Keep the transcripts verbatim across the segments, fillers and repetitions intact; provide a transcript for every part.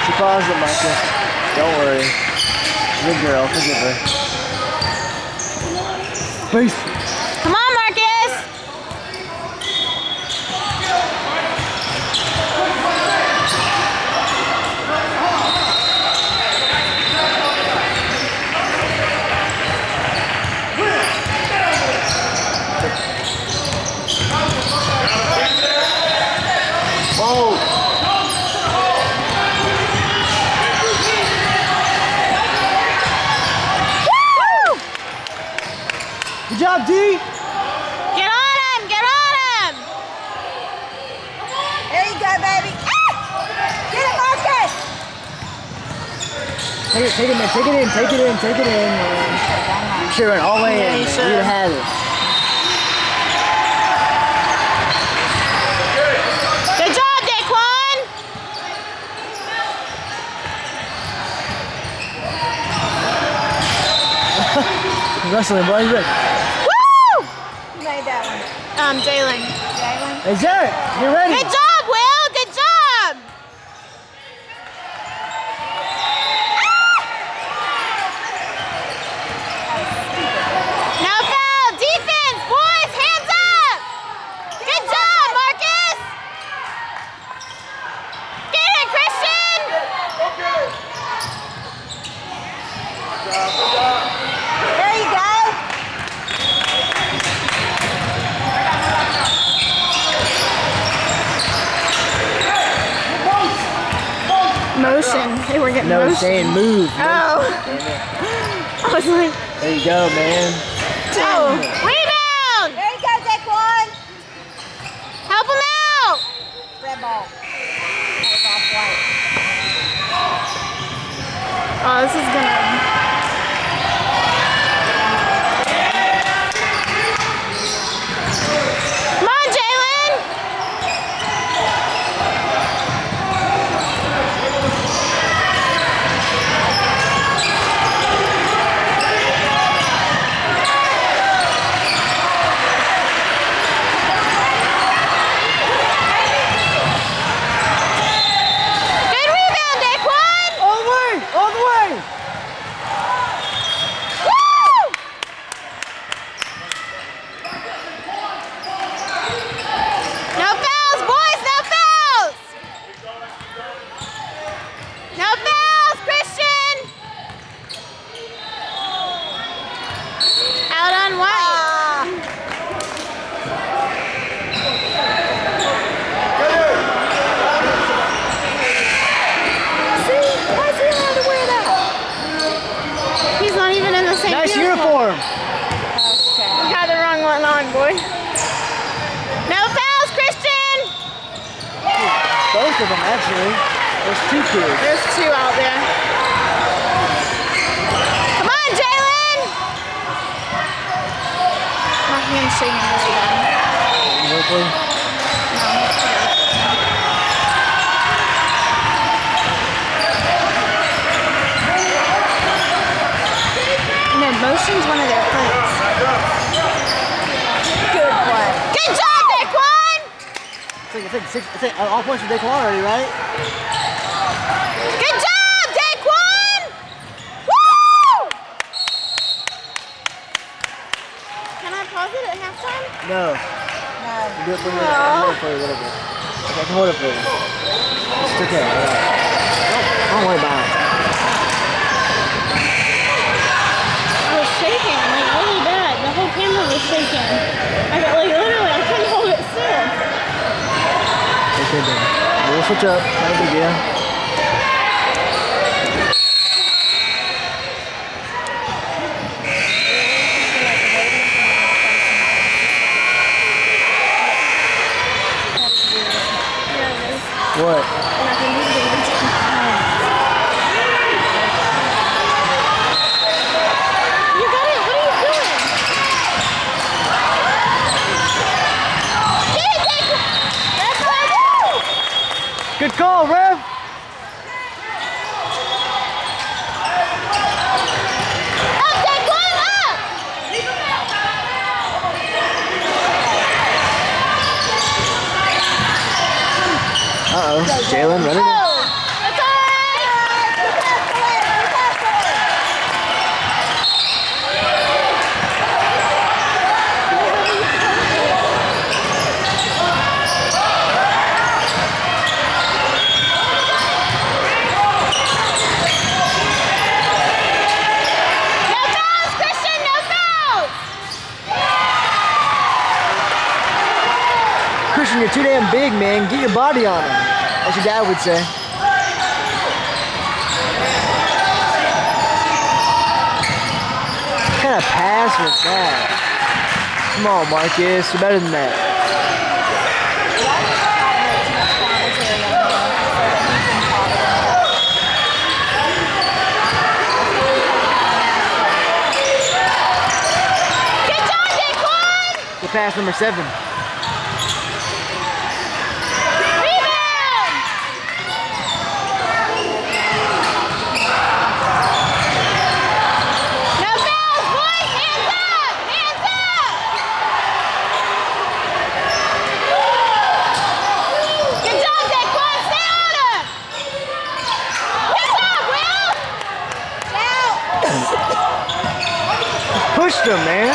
She paused it, Marcus. Don't worry. Good girl, forgive her. Peace. Come on, Marcus! Whoa! Good job, D! Get on him! Get on him! There you go, baby. Ah! Get it, Marcus! Take it, take it, man. Take it in, take it in, take it in, man. Sure, went all the way Yeah, in. you man. should. You'd have had it. Good job, Daquan! Wrestling, boy. Look. Woo! Who made that one? Um, Jalen. Jalen? Hey, Jared, you ready? Good job, Will! Good job! No foul! Defense! Boys, hands up! Good job, Marcus! Get it, Christian! There you go. Motion. They were getting No, motion. saying move. Oh. I was like, There you go, man. oh. Rebound! There you go, Daquan. Help him out! Red ball. That was off white. Oh, this is gonna... Come on, Jalen! Good rebound, Daquan! All the way! All the way! Woo! No fouls, boys, no fouls! No fouls, Christian! Out on white. See? Why is he allowed to wear that? He's not even in the same Nice uniform. You got the wrong one on, boy. No fouls, Christian! Both of them, actually. There's two kids. There's two out there. Come on, Jalen! My hand's shaking really bad. Hopefully. No, motion's one of their plays. Good play. Good job, Daquan! I think, I think, six, I think all points for Daquan already, right? Good job, Daquan! Woo! Can I pause it at halftime? No. No. Do it for me. I'll hold it for you a little bit. Okay, I can hold it for you. It's okay. Don't, don't worry about it. I was shaking, like really bad. The whole camera was shaking. I got like literally, I couldn't hold it still. Okay, then. We'll switch up. Not a big deal. What? You got it. What are you doing? Get it, Daquan! That's what I do! Good call, Rev. Up, Daquan, up! Uh-oh. Jalen, run it in. Oh, that's all right. big, man. Get your body on him. As your dad would say. What kind of pass was that? Come on, Marcus. You're better than that. Good job, Daquan! Good pass number seven. Rebound! No fouls, boys! Hands up! Hands up! Good job, Daquan! Stay on him! Good job, Will! Out! Pushed him, man.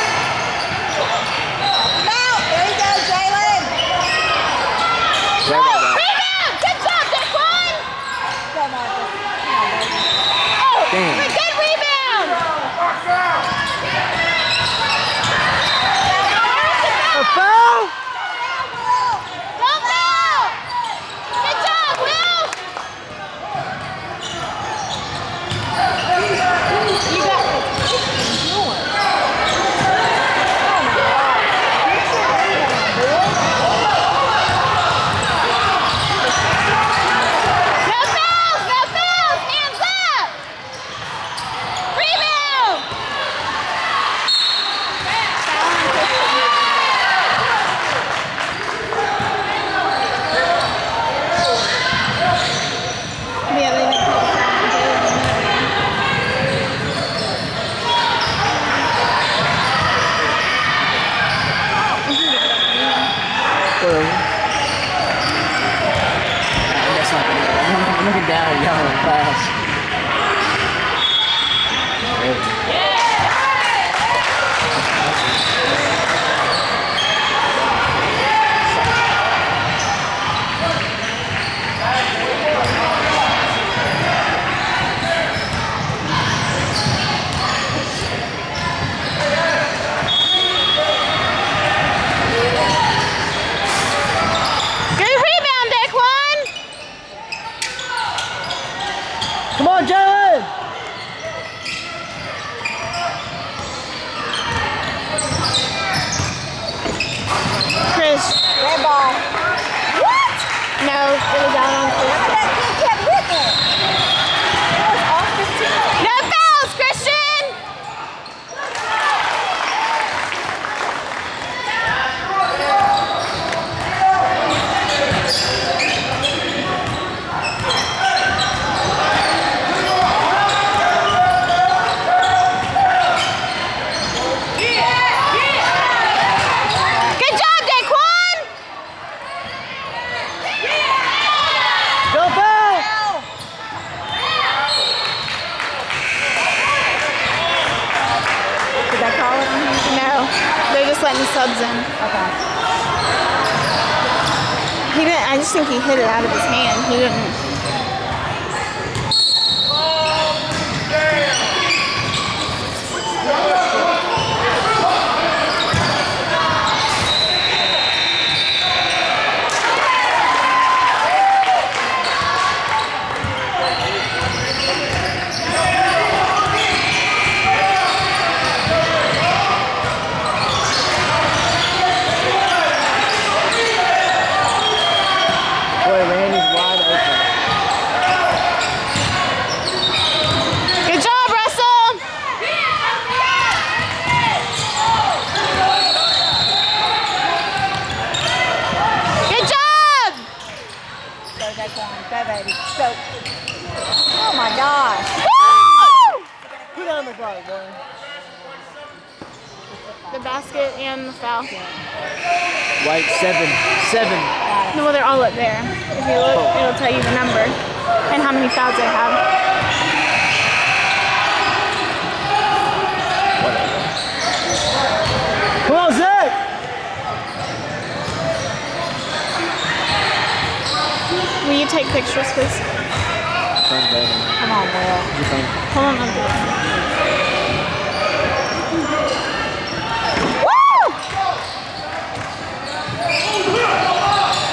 Out. There you go, Jalen. Sorry about that. Rebound! Good job, Daquan! Go, Marcus. Oh, Damn. good rebound! A foul? Don't foul! Good job, Will! You got it. No fouls! No fouls! Hands up! Rebound! Yeah, they didn't call Whatever. That's not gonna I'm I'm looking down and yelling fast. Good rebound, Daquan! Come on, Jalen! Chris. Red ball. What? No, it was out on Chris. That kid kept hitting it. It was off fifteen. No fouls, Christian! Good job, Daquan! Go foul! Did I call it on him? No, they're just letting subs in. Okay. He didn't. I just think he hit it out of his hand. He didn't. Boy, Randy's wide open. Good job, Russell. Good job. Go, Daquan. Go, baby. Go. Oh, my gosh. Woo! Put on the clock, boy. The basket and the foul. White, seven. Seven. No, well, they're all up there. If you look, it'll tell you the number and how many fouls they have. Come on, Zach! Will you take pictures, please? Come on, Will. Hold on, I'll do it. Woo!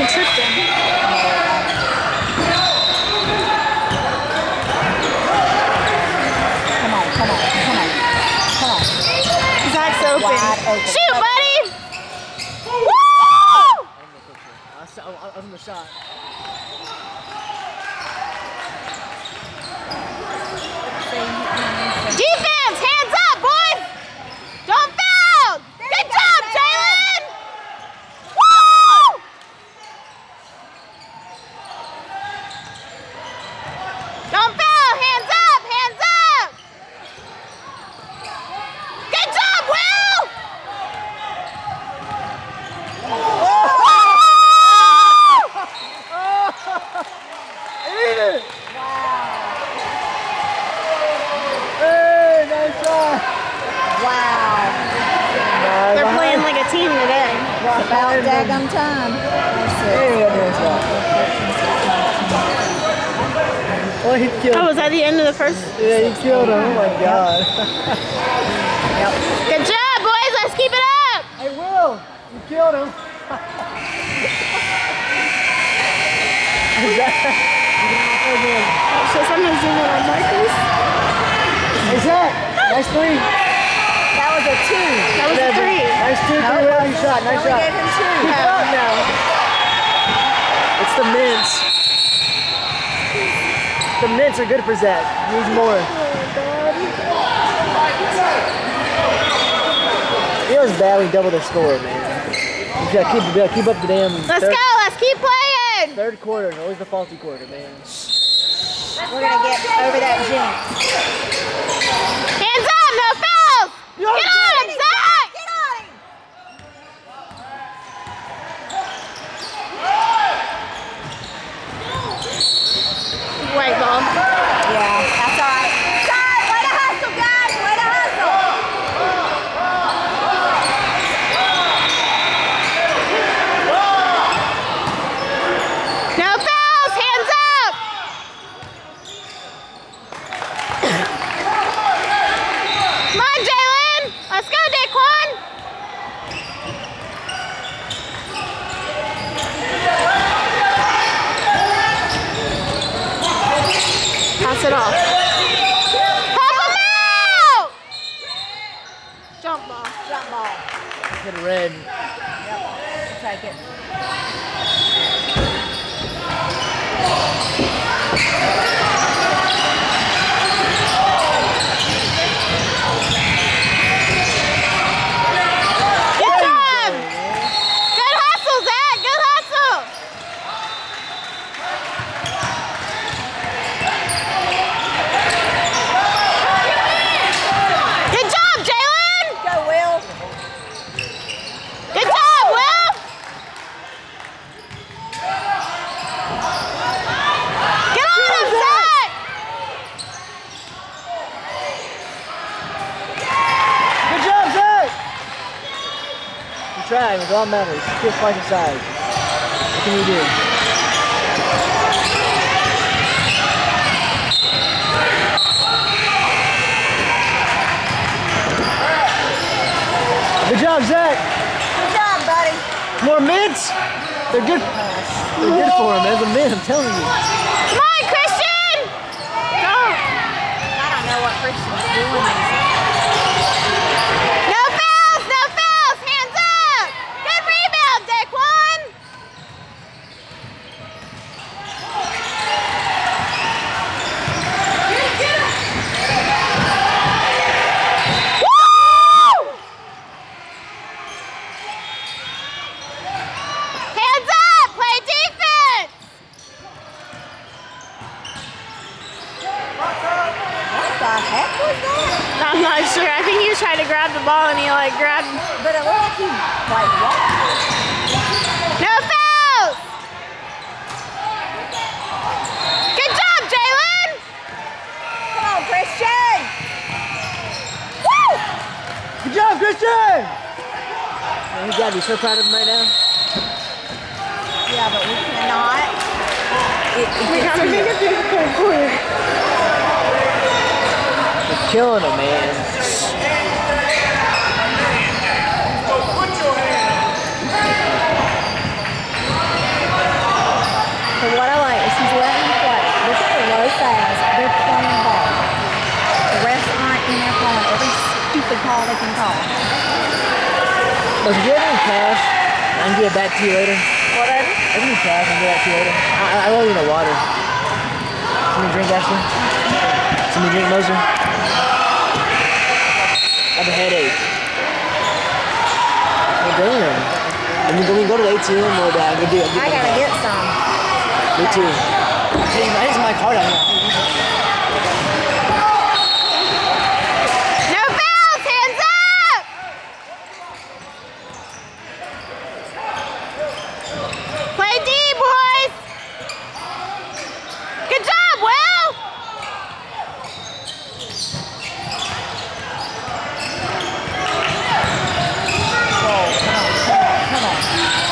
Tristan. Come on, come on, come on. Come on. Zach's open. Wide open. Shoot, buddy! Woo! I saw, I was in the shot. Defense, hands up, boys! Don't foul! Good job, Jalen! Woo! Don't foul! Hands up! Hands up! Good job, Will! Eat it! Wow. Hey, nice shot! Wow. Nice. They're playing like a team today. It's about daggum time. Hey, nice shot. Oh, he killed Oh, was that the end of the first? Yeah, he killed him. Oh my god. Good job, boys! Let's keep it up! Hey, Will! You killed him. So sometimes zoom in on Marcus. Hey, Zach! Nice three. That was a two. That was a three. Nice two, No, three, whatever you shot. Nice we shot. gave him two. Keep it up now. It's the mints. The mints are good for Zach. He needs more. It was bad when we doubled their score, man. You gotta keep, you gotta keep up the damn Let's third, go! Let's keep playing! third quarter. Always the faulty quarter, man. We're going to get over that jinx. Hands up! No fouls! Get on him, Zach! Get on him. White ball. Yeah, that's all right. Shot! Way to hustle, guys! Way to hustle! No fouls! Hands up! Come on, Jalen! Let's go, Daquan! Pass it off. Help him out! Jump ball. Jump ball. Hit a red. Yep. Take it. Good job! Good hustle, Zach! Good hustle! Good job, Jalen! Go, Will. Good job, Will! Get on him, Zach! Good job, Zach! You tried. It all matters. Just twice the size. What can you do? Good job, Zach. Good job, buddy. More mints. They're good. They're good for him. As a mint, I'm telling you. Come on, Christian! Go! I don't know what Christian's doing. No fouls! No fouls! Hands up! Good rebound, Daquan! Woo! Hands up! Play defense! What the heck was that? I'm not sure. I think he was trying to grab the ball and he like grabbed. But it looked like he, like, what? No fouls! Good job, Jalen! Come on, Christian! Woo! Good job, Christian. Man, you gotta be so proud of him right now. Yeah, but we cannot. It, it We gets gotta to make you. it through the third quarter. You're killing him, man. they can call. Look, if you have any cash, I can get it back to you later. Whatever. I can get cash, I can get that to you later. I, I, I owe you no water. Somebody drink, Ashley? Somebody drink, Moser? I have a headache. Well, damn. When we go, we go to the A T M or that, we'll do it. I gotta get some. Me too. Hey, I just my card out here. No fouls! Hands up! Play D, boys! Good job, Will! Come on.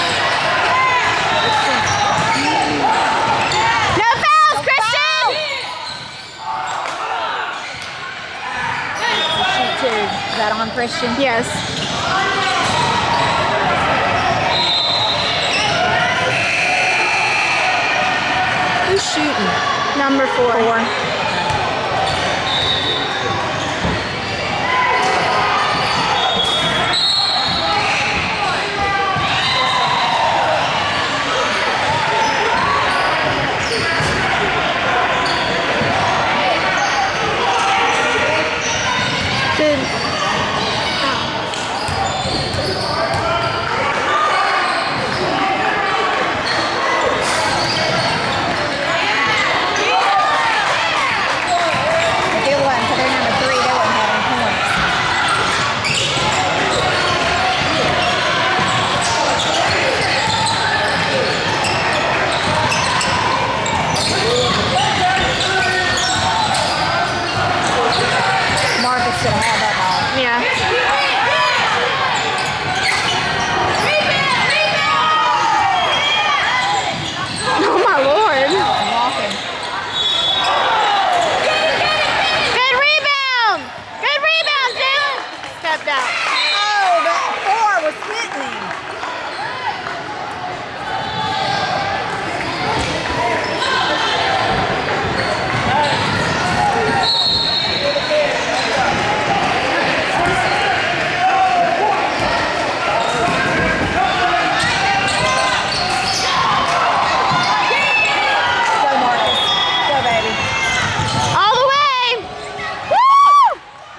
No fouls, Christian! Shoot two. Is that on Christian? Yes. Who's shooting? Number four. Four. Good. If it wasn't for their number three, they wouldn't have any points. Marcus should have had that ball. Yeah. Oh my lord. Walking. Good rebound! Good rebound, Jalen! Stepped out. Oh, that four was hitting him. Go, Marcus. Go, baby. All the way! Woo!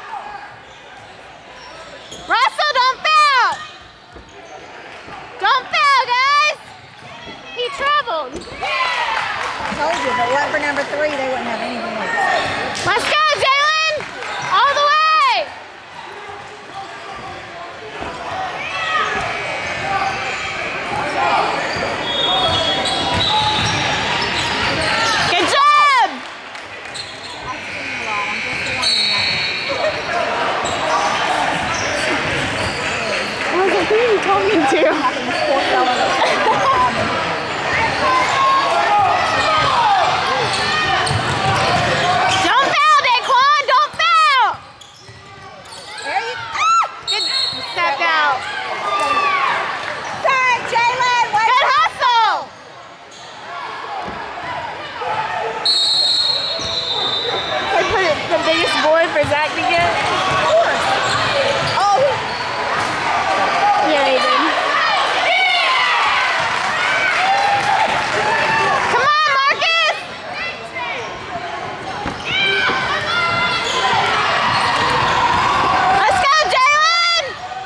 Russell, don't foul! Don't foul, guys! He traveled. Told you, if it wasn't for number three, they wouldn't have any points. Let's go, Jalen! All the way! Good job! I was like, who are you talking to? Don't foul, Daquan! Don't foul! There you go. Good. Stepped out. Sorry, Jalen. Wait. Good hustle! I put it the biggest boy for Zach to get. Of course. Oh, Yeah, he did. Come on, Marcus! Let's go, Jalen!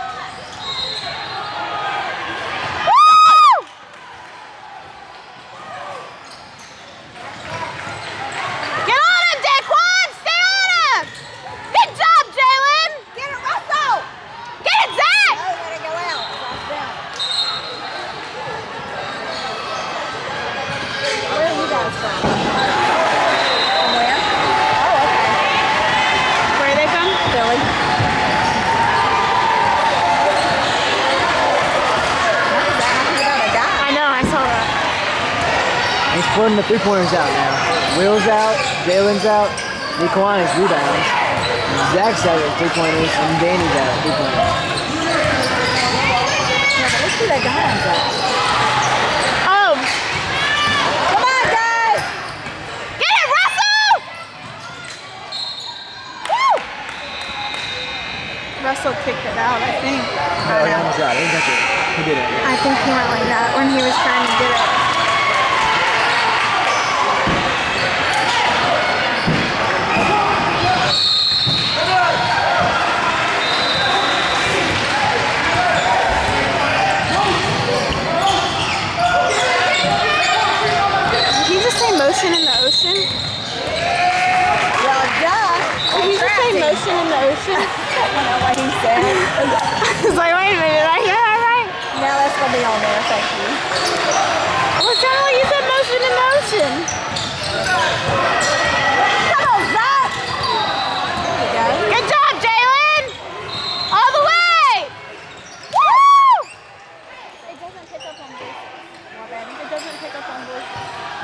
Woo! Get on him, Daquan! Stay on him! Good job, Jalen! get it, Russell. Get it, Zach! Oh, let it go out. It's off down. Where are you guys from? From where? Oh, okay. Where are they from? Philly. What is that? I got a guy. I know, I saw that. He's putting the three-pointers out now. Will's out, Jalen's out, Daquan is rebounds. Zach's out with three-pointers, and Danny's out with three-pointers. Yeah, but let's see that guy on that. Oh, Come on, guys. get it, Russell! Woo! Russell kicked it out, I think. No, he almost got it. He got it. He did it. I think he went like that when he was trying to get it. Did he just say motion in the ocean? Well, duh. Did he just say motion in the ocean? I don't know what he said. I was like, wait a minute, I hear that right? No, that's going to be on there. Thank you. Well, it sounded like you said motion in the ocean. Come on, Zach. There you go. Good job, Jalen! All the way! Woo! It doesn't pick up on voices. Well, baby, it doesn't pick up on voices.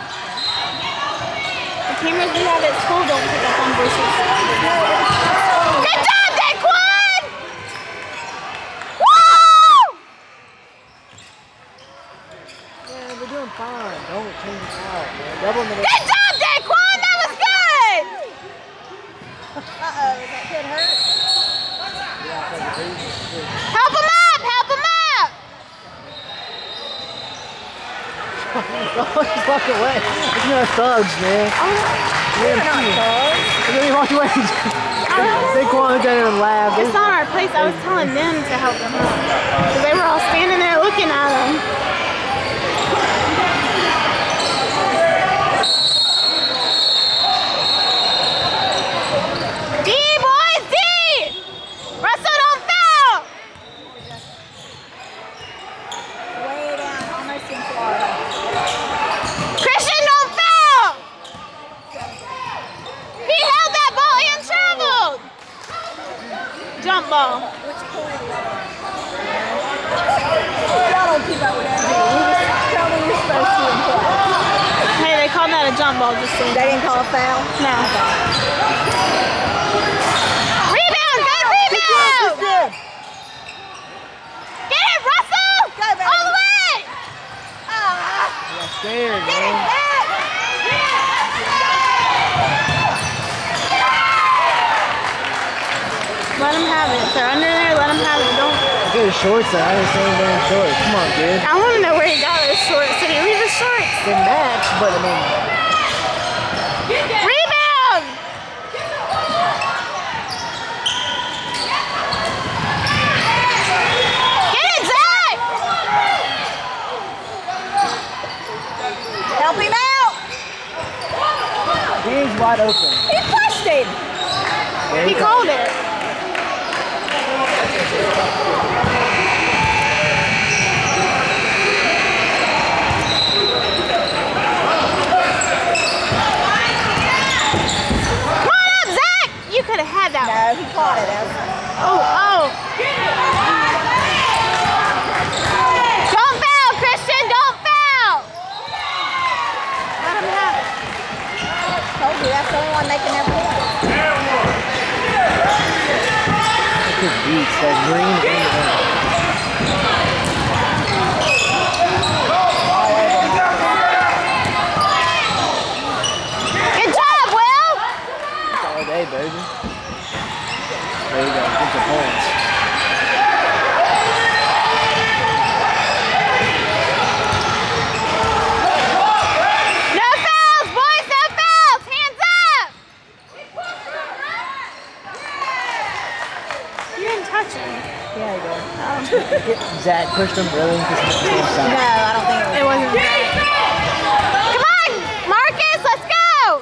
The cameras we have at school don't pick up on voices. Good job, Daquan! Woo! Yeah, we're doing fine. Don't change it out, man. Double minute. Good job, Daquan! That was good! Uh-oh, is that kid hurt? Help him up! Help him up! Just walk away. It's not thugs, man. They're not thugs. And then he walked away. Saquon looked at him and laughed. It's not our place. I was telling them to help them up. Because they were all standing there looking at him. D, boys, D! Russell, don't foul! Way down, almost in Florida. Christian, don't foul! He held that ball and traveled! Jump ball. Which point? Y'all don't keep up with that, do you? You just tell me you're supposed to and play. Hey, they called that a jump ball just so you know. They didn't call a foul? No. Rebound! Good rebound! Good. Get it, Russell! Go, baby. All the way! Ah, Got scared, get it, man. Zach. Let them have it. If they're under there, let them have it. Don't. Get his shorts on. I didn't say damn shorts. Come on, kid. I want to know where he got his shorts. Did he leave his shorts? They match, but I mean, Rebound! Get it, Zach! Help him out. he's wide open. He pushed him. Yeah, He called it. Come on up, Zach! You could have had that one. No, he caught it. That was- Oh, oh. Don't foul, Christian, don't foul. Let him have it. Told you, that's the only one making their point. Look at beats, that green and orange. Good job, Will. All day, baby. There you go, get the points. No fouls, boys, no fouls. Hands up. You didn't touch him. Yeah, he did. Get Zach pushed him really because he's No, I don't think it was. It wasn't that. Come on, Marcus, let's go.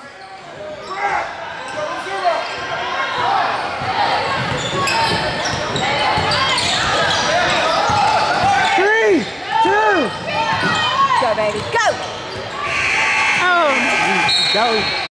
Three, two. Go, baby, go! Oh. Go.